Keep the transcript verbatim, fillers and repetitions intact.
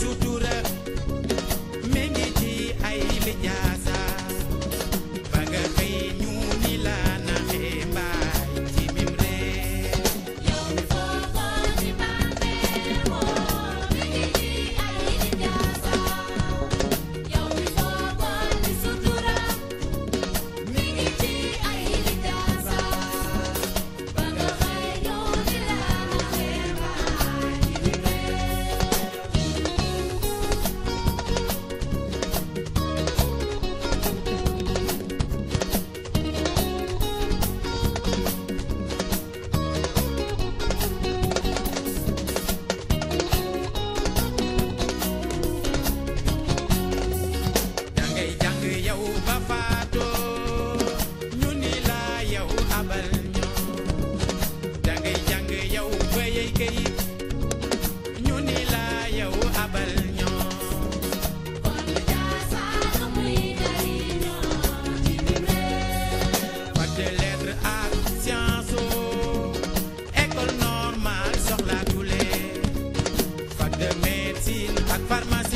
sutura mi ngi ci ay lijaasa ba nga xëy ñu ni la naxee mbaay ci mim réew. yow mi foogoon ci bànneexoo mi ngi ci ay lijaasa yow mi foogoon ci sutura mi ngi ci ay lijaasa ba nga xëy ñu ni la naxee mbaay ci mim réew. dangay jàng yow ba faatoo ñu ni la yow abal ñoo dangay jàng yow ba yey kayit ñu ni la yow abal ñoo kon lijaasa lu muy jariñoo ci mim réew. fac de lettres ak science o école normale soxlaatule fac de médecine ak pharmacie